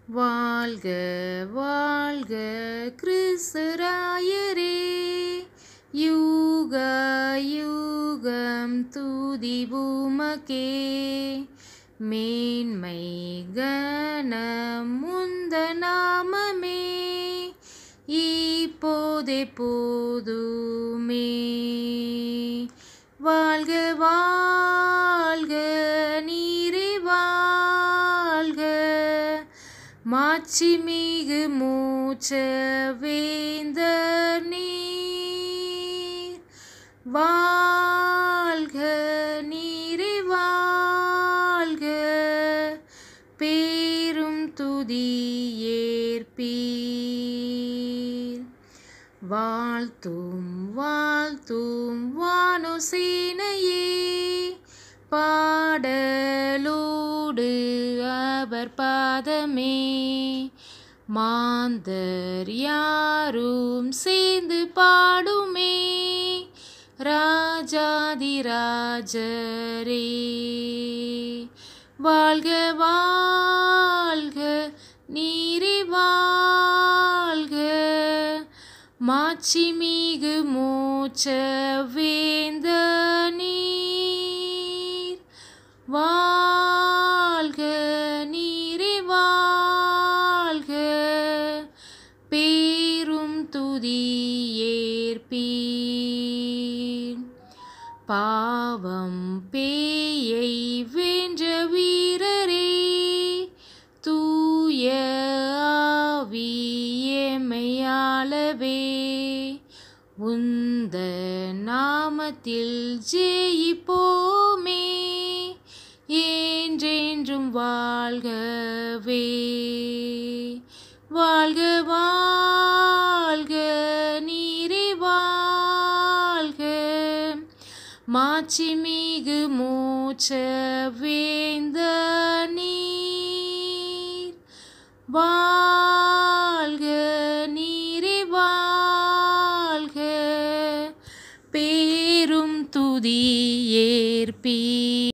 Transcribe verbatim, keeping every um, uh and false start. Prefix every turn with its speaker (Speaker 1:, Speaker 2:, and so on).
Speaker 1: வாழ்க வாழ்க கிறிஸ்து-ராயரே, யுக யுகம் துதி உமக்கே. மேன்மை கனம் உந்த நாமமே, இப்போதெப்போதுமே. வாழ்க வாழ்க நீரே வாழ்க, மாட்சிமிகு மூச்ச வேந்தர் நீர். வாழ்க நீரே வாழ்க, பேரும் துதியேற்பீர். வாழ்த்தும் வாழ்த்தும் வானோசேனையே, பாடலோடு அவர் பாதமே. மாந்தர் யாரும் சேர்ந்து பாடுமே, ராஜாதிராஜரே. வாழ்க வாழ்க நீரே வாழ்க, மாட்சிமிகு மூச்ச வேந்த நீர். வாழ்க நீரே வாழ்க, பேரும் துதியேற்பீர். பாவம் பேயை வென்ற வீரரே, தூய ஆவி எம்மையாளவே. உந்த நாமத்தில் ஜெயிப்போமே, என்றென்றும் வாழ்கவே. வாழ்க வாழ்க நீரே வாழ்க, மாட்சிமிகு மூச்ச வேந்த நீர். வாழ்க நீரே வாழ்க, பேரும் துதியேற்பீர்.